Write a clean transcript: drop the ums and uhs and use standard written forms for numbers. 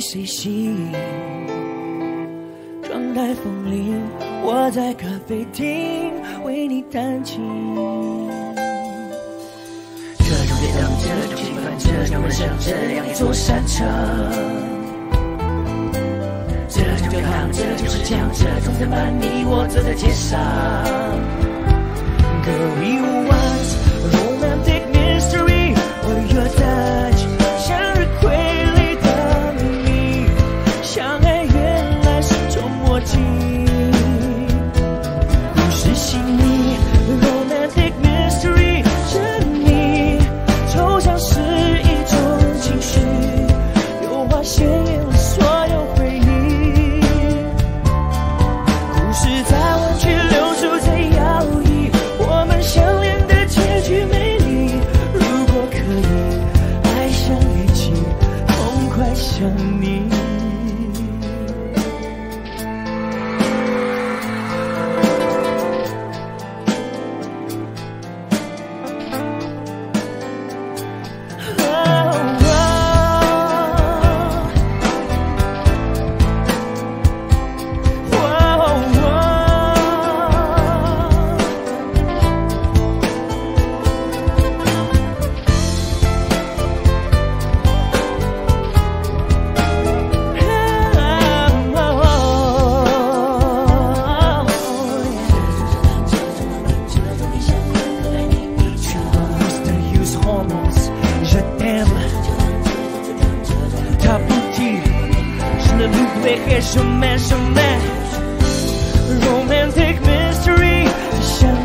谁吸引？窗台风铃，我在咖啡厅为你弹琴。这种街灯，这种气氛，这种人生，这样一座山城。这种教堂，这种石墙，这种藤蔓，你我走在街上。Girl, you want romantic mystery or your touch， 向日葵里的秘密，相爱原来是种默契。故事细腻 romantic mystery， 是你抽象是一种情绪，油画鲜艳了所有回忆。故事在弯曲，流苏在摇曳，我们相恋的结局美丽。如果可以，爱像雨季，痛快想你。L'oublierai jamais jamais， romantic mystery， 像